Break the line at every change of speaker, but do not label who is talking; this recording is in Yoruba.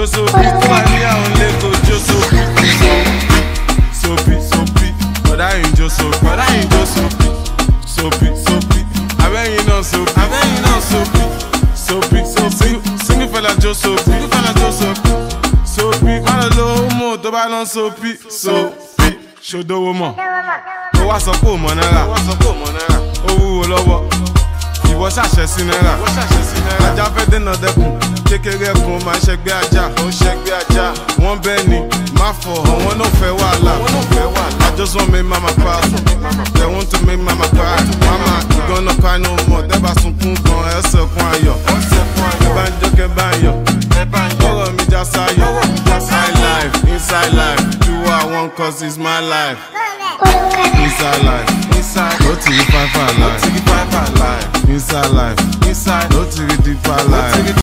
sóbì, tó bá níyàwó ńlé kò jó sóbì. Sóbì, bọ̀dá yìí ń jó sóbì. Sóbì, abẹ́yìn náà sóbì. Single fella jó sóbì. Sóbì, má lọ lówó mọ̀ tó bá lọ sóbì. Ṣòdowó mọ̀, ó wá sọ pé ò mọ̀ náírà. Ó wúwo lọ́wọ́, ìwọ ṣàṣẹ sí náírà. Ajá fẹ́ dènà dẹ́kun, kékeré kun máa ń ṣẹgbẹ́ ajá. Wọ́n bẹ́ẹ̀ ni, má fọ̀ àwọn náà fẹ́ wàhálà. I just want make mama proud. They want to make mama cry. Mama, you gonna cry no more. Dẹ́bà sunkún kan, ẹsẹ̀ kún ayọ̀. Kẹ́ bá ń jó kẹ́ bá ń yọ̀. Ọ̀rọ̀ mi já sáyọ̀. Inside life, do what I want 'cause it's my life. Inside life, no TV 5 life. Inside life, no TV deep life.